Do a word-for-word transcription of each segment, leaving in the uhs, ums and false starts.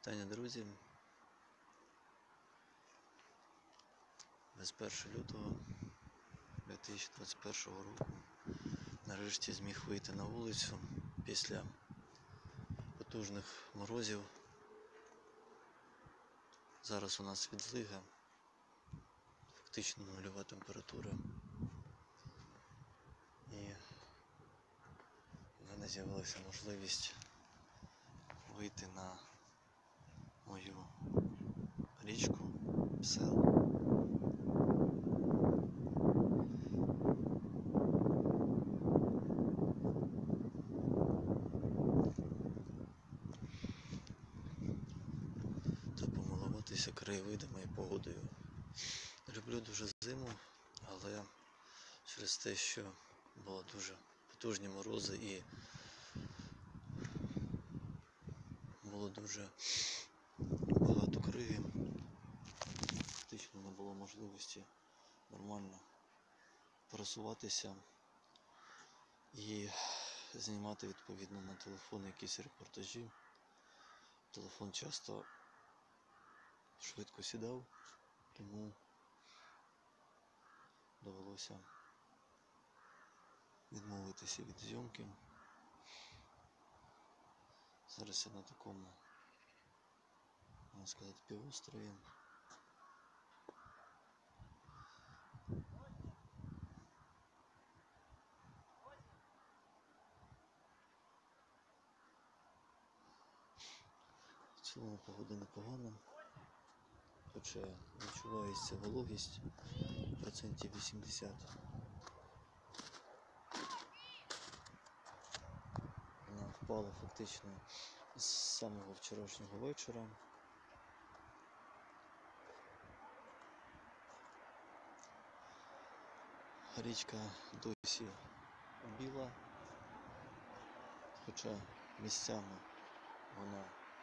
Вітання, друзі! двадцять першого лютого дві тисячі двадцять першого року нарешті зміг вийти на вулицю після потужних морозів. Зараз у нас відлига, фактично нульова температура. І в мене з'явилася можливість вийти на мою річку Псел. Та помилуватися краєвидами і погодою. Люблю дуже зиму, але через те, що були дуже потужні морози і було дуже багато криги, фактично не було можливості нормально пересуватися і знімати відповідно на телефон якісь репортажі. Телефон часто швидко сідав, тому довелося відмовитися від зйомки. Зараз я на такому, можна сказати, півострові. В цілому погода непогана, хоча відчувається вологість процентів вісімдесят. Вона впала фактично з самого вчорашнього вечора. Річка досі біла, хоча місцями вона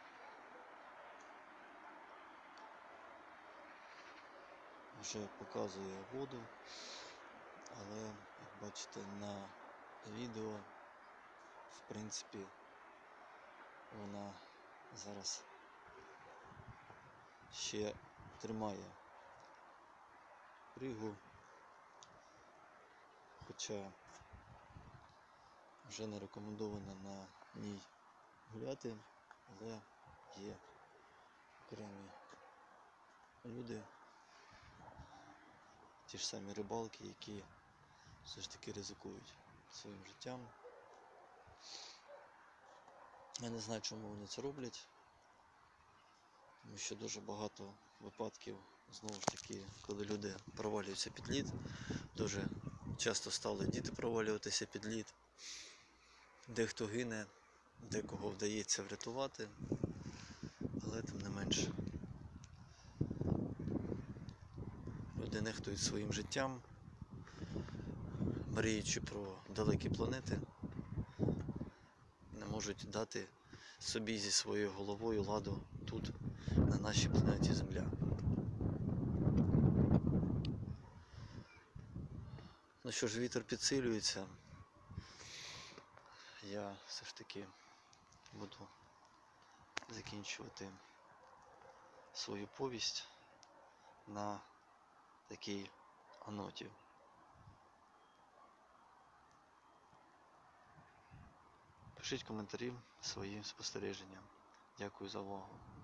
вже показує воду, але, як бачите на відео, в принципі, вона зараз ще тримає кригу, хоча вже не рекомендовано на ній гуляти, але є окремі люди, ті ж самі рибалки, які все ж таки ризикують своїм життям. Я не знаю, чому вони це роблять, тому що дуже багато випадків, знову ж таки, коли люди провалюються під лід, дуже часто стали діти провалюватися під лід, дехто гине, декого вдається врятувати, але тим не менше. Люди нехтують своїм життям, мріючи про далекі планети, не можуть дати собі зі своєю головою ладу тут, на нашій планеті Земля. Ну що ж, вітер підсилюється. Я все ж таки буду закінчувати свою повість на такій ноті. Пишіть коментарі, свої спостереження. Дякую за увагу.